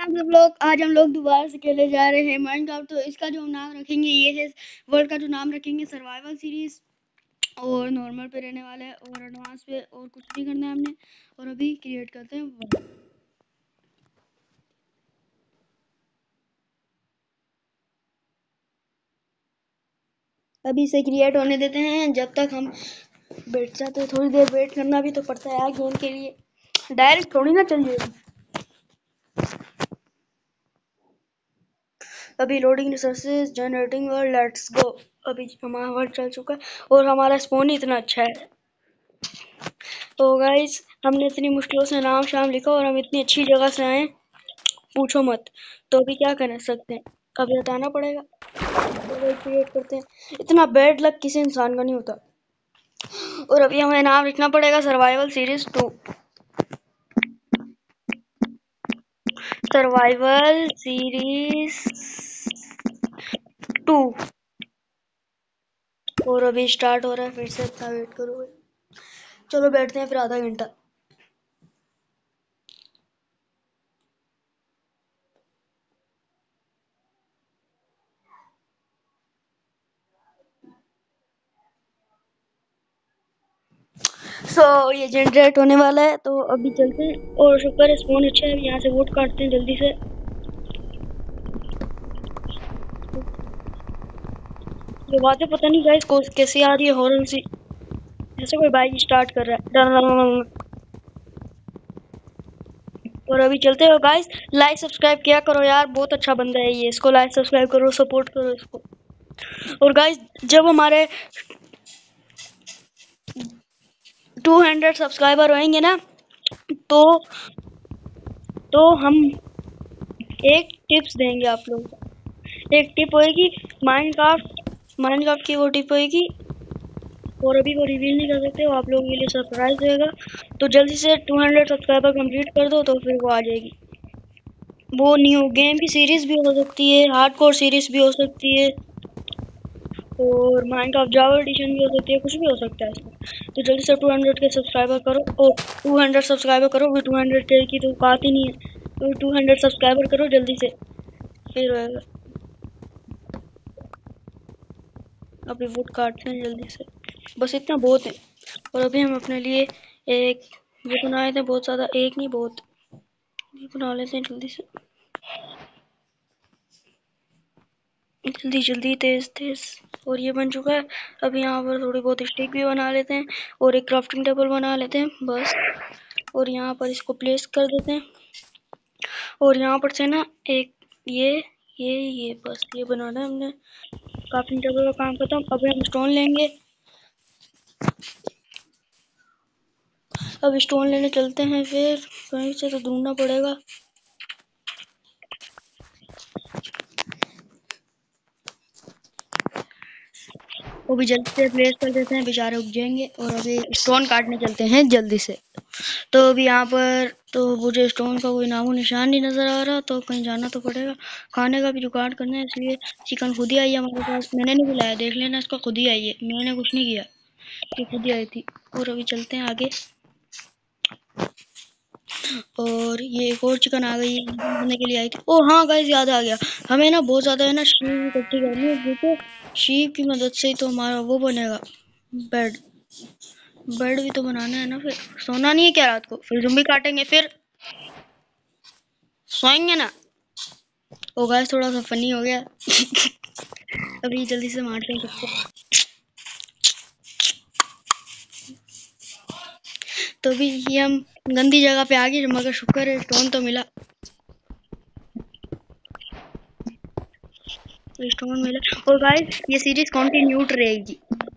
सब लोग, आज हम लोग दोबारा से खेले जा रहे हैं माइनक्राफ्ट। तो इसका जो हम नाम रखेंगे ये है, वर्ल्ड का जो नाम रखेंगे सर्वाइवल सीरीज। और नॉर्मल पे रहने वाला है और एडवांस पे और कुछ नहीं करना है हमने। और अभी क्रिएट करते हैं वर्ल्ड। अभी इसे क्रिएट होने देते हैं। जब तक हम बैठ जाते हैं थोड़ी देर वेट करना भी तो पड़ता है यार गेम के लिए, डायरेक्ट थोड़ी ना चल जाएगी। अभी लोडिंग रिसोर्सेज जनरेटिंग और लेट्स गो। अभी हमारा वर्ड चल चुका है और हमारा स्पॉन ही इतना अच्छा है। तो गाइस हमने इतनी मुश्किलों से नाम शाम लिखा और हम इतनी अच्छी जगह से आए, पूछो मत। तो अभी क्या कर सकते हैं, अभी बताना पड़ेगा। तो वही क्रिएट करते हैं। इतना बैड लक किसी इंसान का नहीं होता। और अभी हमें नाम लिखना पड़ेगा सर्वाइवल सीरीज 2। Survival series 2। और अभी स्टार्ट हो रहा है, फिर से इतना वेट करोगे। चलो बैठते हैं फिर आधा घंटा। ये जनरेट होने वाला है तो अभी चलते हैं। और शुक्र स्पॉन अच्छा है, यहाँ से वोट काटते हैं जल्दी से। ये बातें पता नहीं गाइस को कैसे आ रही है हॉर्न सी, जैसे कोई बाइक स्टार्ट कर रहा है। और अभी चलते हो गाइस, लाइक सब्सक्राइब किया करो यार, बहुत अच्छा बंदा है ये, इसको लाइक सब्सक्राइब करो, सपोर्ट करो इसको। और गाइस जब हमारे 200 सब्सक्राइबर होंगे ना तो हम एक टिप्स देंगे आप लोगों को। एक टिप होएगी माइनक्राफ्ट की, वो टिप होएगी। और अभी वो रिवील नहीं कर सकते, वो आप लोगों के लिए सरप्राइज रहेगा। तो जल्दी से 200 सब्सक्राइबर कंप्लीट कर दो तो फिर वो आ जाएगी। वो न्यू गेम की सीरीज भी हो सकती है, हार्डकोर सीरीज भी हो सकती है, और माइनक्राफ्ट जावा एडिशन भी हो सकती है, कुछ भी हो सकता है इसमें। तो जल्दी से 200 के सब्सक्राइबर करो। और 200 सब्सक्राइबर करो, भी 200 के की तो बात ही नहीं है। तो 200 सब्सक्राइबर करो जल्दी से, फिर अभी वोट काटते हैं जल्दी से, बस इतना बहुत है। और अभी हम अपने लिए एक वो बनाए थे, बहुत ज़्यादा, एक नहीं बहुत बना लेते हैं जल्दी से, जल्दी जल्दी, तेज तेज। और ये बन चुका है। अभी यहाँ पर थोड़ी बहुत स्टिक भी बना लेते हैं और एक क्राफ्टिंग टेबल बना लेते हैं बस। और यहाँ पर इसको प्लेस कर देते हैं। और यहाँ पर से ना एक ये बस ये बनाना है हमने। क्राफ्टिंग टेबल का काम खत्म। अभी हम स्टोन लेंगे। अब स्टोन लेने चलते हैं, फिर कहीं से तो ढूंढना पड़ेगा। वो भी जल्दी से प्लेस कर देते हैं, बेचारे उग जाएंगे। और अभी स्टोन काटने चलते हैं जल्दी से। तो अभी यहाँ पर तो मुझे स्टोन का कोई नामो निशान नहीं नज़र आ रहा, तो कहीं जाना तो पड़ेगा। खाने का भी जुगाड़ करना है, इसलिए चिकन खुद ही आई है हमारे पास। मैंने नहीं बुलाया, देख लेना, इसका खुद ही आई है, मैंने कुछ नहीं किया, ये खुद ही आई थी। और अभी चलते हैं आगे। और ये एक और चिकन आ गई है, खाने के लिए आई थी। ओ हाँ गाइस, याद आ गया, हमें ना बहुत ज़्यादा है ना शीप इकट्ठी करनी है, क्योंकि शीप की मदद से ही तो हमारा वो बनेगा, बेड। बेड भी तो बनाना है ना, फिर सोना नहीं है क्या रात को, फिर ज़ुम्बी काटेंगे, फिर सोएंगे ना। ओ गाइस थोड़ा सा फनी हो गया। अभी जल्दी से मारते हैं सबको। तो अभी ये हम गंदी जगह पे आ गए, मगर शुक्र है स्टोन तो मिला। स्टोन मिला। और गाइस ये सीरीज कंटिन्यूड रहेगी।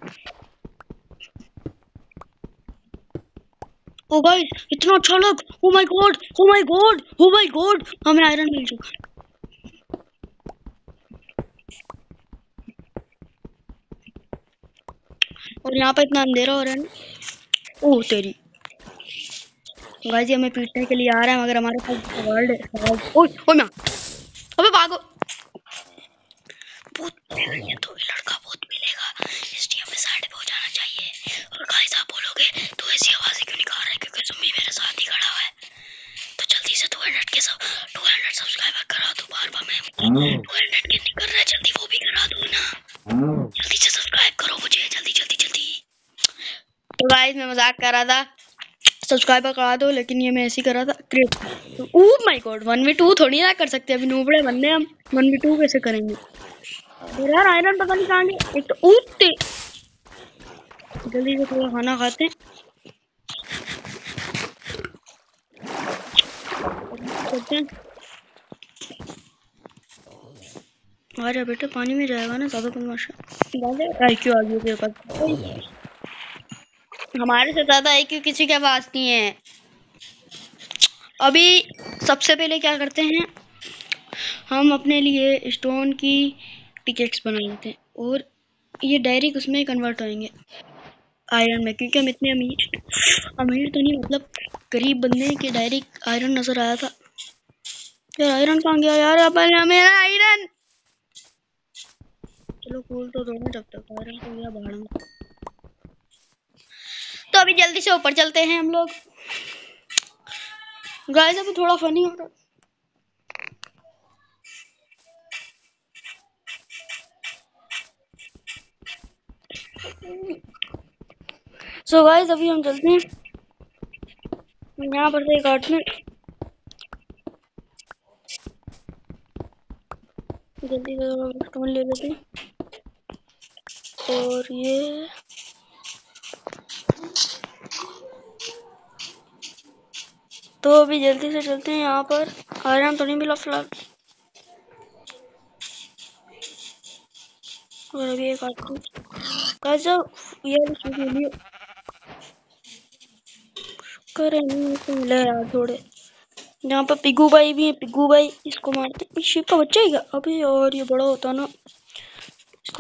ओ गाइस इतना अच्छा लग, oh my God, oh my God, oh my God, हमें आयरन मिल चुका। और यहाँ पे इतना अंधेरा हो रहा है ना। ओह तेरी, गाइस ये हमें पीटने के लिए आ रहा है, मगर हमारे पास वर्ल्ड है। ओए ओए ना, अबे भागो। बहुत ये तो लड़का बहुत मिलेगा, इसलिए हमें साइड पे हो जाना चाहिए। और गाइस आप बोलोगे तो ऐसी आवाज़ें क्यों निकाल रहे हैं, क्योंकि ज़ुम्बी मेरे साथ ही खड़ा हुआ है। तो जल्दी से 200 सब्सक्राइबर करा दो। बार बार मैं 200 के नहीं कर रहा, जल्दी वो भी करा दो ना। जल्दी से सब्सक्राइब करो मुझे, जल्दी जल्दी जल्दी। तो गाइस मैं मजाक कर रहा था, सब्सक्राइबर करा दो, लेकिन ये मैं ऐसे ही कर रहा था। ओह माय गॉड, 1v2 थोड़ी ना कर सकते, अभी नूबड़े बंदे हम 1v2 कैसे करेंगे? और यार आयरन पता नहीं कहाँ गया। एक तो उठते जल्दी से थोड़ा खाना खाते हैं। करते हैं। आ जा बेटे, पानी में जाएगा ना ज्यादा तमाशा। आईक्यू आ गया तेरे पास? हमारे से ज्यादा आईक्यू किसी के पास नहीं है। अभी सबसे पहले क्या करते हैं, हम अपने लिए स्टोन की पिकेक्स बना लेते हैं और ये डायरेक्ट उसमें कन्वर्ट होंगे आयरन में, क्योंकि हम इतने अमीर तो नहीं, मतलब गरीब बंदे के डायरेक्ट आयरन नजर आया था। यार आयरन कहाँ गया यार? अपन मेरा आयरन, चलो कूल तो दोनों जब तक आयरन को गया भाड़ में। तो अभी जल्दी से ऊपर चलते हैं हम लोग। गाइस अभी थोड़ा फनी हो रहा। सो गाइस अभी हम चलते हैं यहाँ पर से काटने। जल्दी से स्टोन ले लेते हैं और ये तो अभी जल्दी से चलते हैं। यहाँ पर आयरन तो नहीं मिला फिलहाल, और अभी एक गाइस ये वीडियो करें तो मिला यार थोड़े। यहाँ पर पिग्गू भाई भी है, पिग्गू भाई इसको मारते हैं। शिप का बच्चा ही क्या? अबे और ये बड़ा होता ना, इसको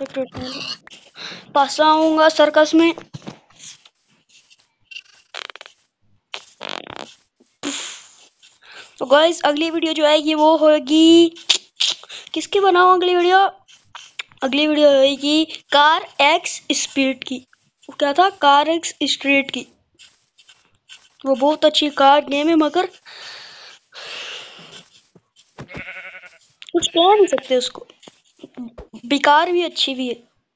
पास आऊंगा सर्कस में। तो गाइस अगली वीडियो जो आएगी वो होगी, किसकी बनाऊं अगली वीडियो? अगली वीडियो होगी कार एक्स स्पीड की। वो क्या था? कार एक्स स्ट्रीट की। वो बहुत अच्छी कार गेम है, मगर कुछ कह नहीं सकते उसको, बेकार भी अच्छी भी है।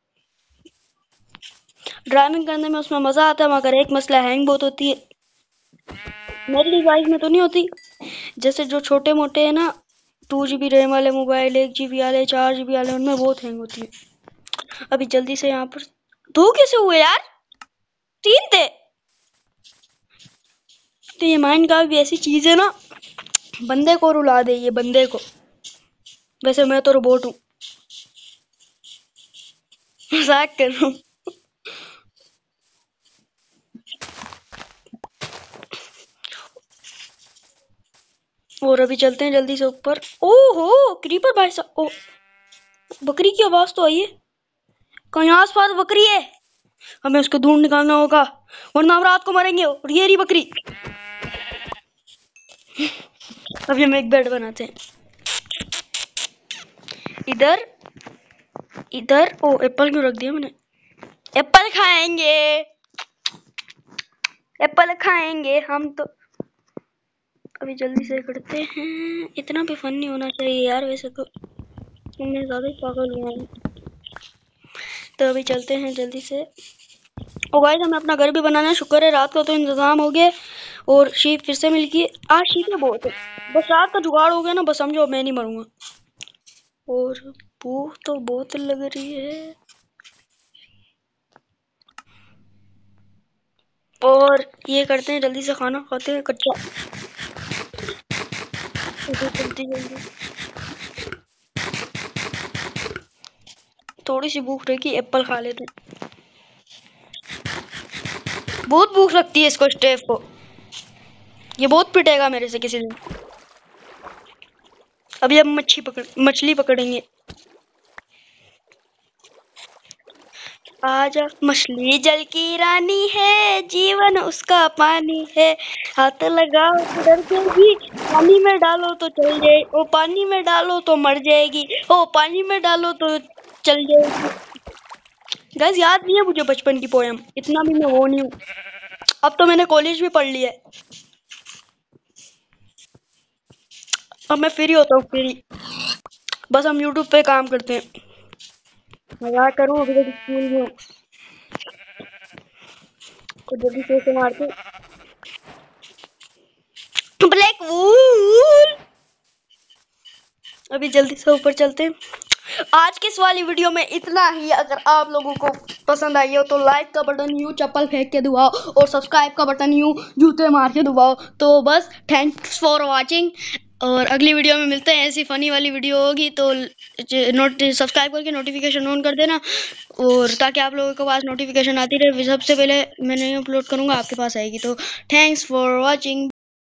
ड्राइविंग करने में उसमें मजा आता है, मगर एक मसला हैंग बहुत होती है। मेरी डिवाइस में तो नहीं होती, जैसे जो छोटे मोटे है ना 2GB रैम वाले मोबाइल, 1GB वाले, 4GB वाले, उनमें बहुत हैंग होती है। अभी जल्दी से यहाँ पर 2 कैसे हुए यार? 3 थे। तो ये माइंड का भी ऐसी चीज है ना, बंदे को रुला दे ये, बंदे को। वैसे मैं तो रोबोट हूँ, मजाक कर रहा हूँ। और अभी चलते हैं जल्दी से ऊपर। ओहो क्रीपर भाई साहब, ओ बकरी की आवाज तो आई है, कहीं आस पास बकरी है, हमें उसको ढूंढ निकालना होगा, वरना हम रात को मरेंगे। और ये रही बकरी। अभी हम एक बेड बनाते हैं इधर इधर। ओ एप्पल क्यों रख दिया मैंने? एप्पल खाएंगे, एप्पल खाएंगे हम तो। अभी जल्दी से करते हैं, इतना भी फन नहीं होना चाहिए यार, वैसे तो मैं ज्यादा ही पागल हुआ हूँ। तो अभी चलते हैं जल्दी से। ओ गाइस हमें अपना घर भी बनाना है, शुक्र है रात का तो इंतजाम हो गया और शीप फिर से मिल गई। आज शीप में बहुत है, बस रात का जुगाड़ हो गया ना, बस समझो मैं नहीं मरूंगा। और भूख तो बहुत लग रही है, और ये करते हैं जल्दी से खाना खाते हैं कच्चा। जल्दी जल्दी, थोड़ी सी भूख रही, एप्पल खा लेते हैं। बहुत भूख लगती है इसको, स्टेफ को। ये बहुत पिटेगा मेरे से किसी दिन। अभी हम मछली पकड़ेंगे। आजा मछली जल की रानी है, जीवन उसका पानी है, हाथ लगाओ तो डर जाएगी, पानी में डालो तो चल जाए, ओ पानी में डालो तो मर जाएगी, ओ पानी में डालो तो चल जाएगी। गाइस याद नहीं है मुझे बचपन की पोयम, इतना भी मैं वो नहीं हूँ, अब तो मैंने कॉलेज भी पढ़ लिया है। अब मैं फ्री होता हूँ, फ्री। बस हम यूट्यूब पे काम करते हैं। मजाक करूँ, अभी तक स्कूल में हूँ। तो जल्दी से उसे मारते ब्लैक वूल। अभी जल्दी से ऊपर चलते हैं। आज की इस वाली वीडियो में इतना ही। अगर आप लोगों को पसंद आई हो तो लाइक का बटन यूं चप्पल फेंक के दबाओ और सब्सक्राइब का बटन यूं जूते मार के दबाओ। तो बस थैंक्स फॉर वाचिंग, और अगली वीडियो में मिलते हैं। ऐसी फनी वाली वीडियो होगी तो सब्सक्राइब करके नोटिफिकेशन ऑन कर देना, और ताकि आप लोगों के पास नोटिफिकेशन आती रहे। सबसे पहले मैं नहीं अपलोड करूँगा, आपके पास आएगी। तो थैंक्स फॉर वॉचिंग।